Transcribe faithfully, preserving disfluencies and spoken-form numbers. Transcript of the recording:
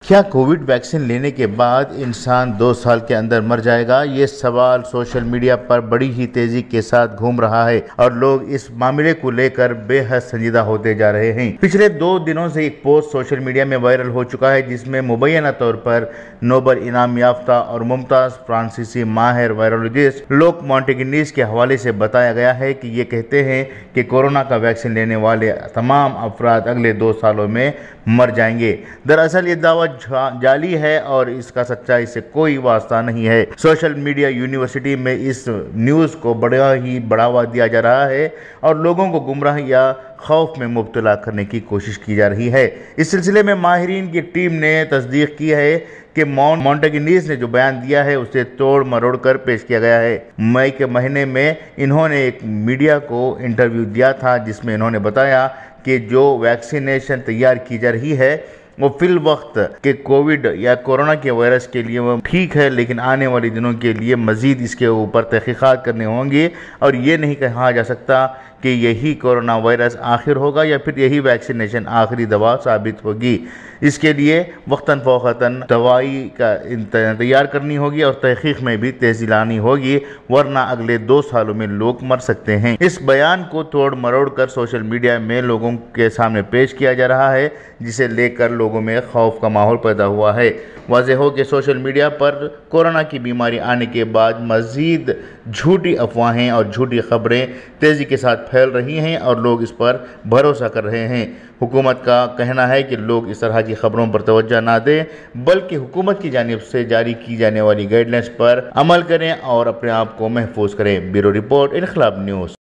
کیا Covid vaccine لینے کے بعد انسان دو سال کے اندر مر جائے گا؟ یہ سوال سوشل میڈیا پر بڑی ہی تیزی کے ساتھ گھوم رہا ہے اور لوگ اس معاملے کو لے کر بے حد سنجیدہ ہوتے جا رہے ہیں۔ پچھلے دو دنوں سے ایک پوسٹ سوشل میڈیا میں وائرل ہو چکا ہے جس میں مبینہ طور پر نوبل انعام یافتہ اور ممتاز فرانسیسی ماہر وائرولوجسٹ لوک مونٹیگنیز کے حوالے سے بتایا گیا ہے کہ یہ کہتے ہیں کہ کورونا کا ویکسین لینے والے تمام افراد اگلے دو سالوں میں مر جائیں گے۔ دراصل یہ دعویٰ جعلی ہے اور اس کا سچائی سے کوئی واسطہ نہیں ہے۔ سوشل میڈیا یونیورسٹی میں اس نیوز کو بڑا ہی بڑھاوا دیا جا رہا ہے اور لوگوں کو گمراہ یا خوف میں مبتلا کرنے کی کوشش کی جا رہی ہے۔ اس سلسلے میں ماہرین کی ٹیم نے تصدیق کی ہے کہ مونٹیگنیز نے جو بیان دیا ہے اسے توڑ مروڑ کر پیش کیا گیا ہے۔ مئی کے مہینے میں انہوں نے ایک میڈیا کو انٹرویو دیا تھا جس میں انہوں نے بتایا کہ جو ویکسینیشن تیار کی جا رہی ہے وہ فی الوقت کہ کووڈ یا کورونا کے وائرس کے لیے وہ ٹھیک ہے، لیکن آنے والے دنوں کے لیے مزید اس کے اوپر تحقیقات کرنے ہوں گے اور یہ نہیں کہا جا سکتا کہ یہی کورونا وائرس آخر ہوگا یا پھر یہی ویکسینیشن آخری دوا ثابت ہوگی۔ اس کے لیے وقتاً فوقتاً دوائی کا تیار کرنی ہوگی اور تحقیق میں بھی تیزی لانی ہوگی، ورنہ اگلے دو سالوں میں لوگ مر سکتے ہیں۔ اس بیان کو توڑ مروڑ کر سوشل میڈیا میں لوگوں کے سامنے پیش کیا جا رہا ہے جسے لے کر لوگوں میں خوف کا ماحول پیدا ہوا ہے۔ واضح ہو کہ سوشل میڈیا پر کورونا کی بیماری آنے کے بعد مزید جھوٹی افواہیں اور جھوٹی خبریں تیزی کے ساتھ پھیل رہی ہیں اور لوگ اس پر بھروسہ کر رہے ہیں۔ حکومت کا کہنا ہے کہ لوگ اس طرح کی خبروں پر توجہ نہ دیں بلکہ حکومت کی جانب سے جاری کی جانے والی گائیڈ لائنز پر عمل کریں اور اپنے آپ کو محفوظ کریں۔ Bureau report, Inquilab news.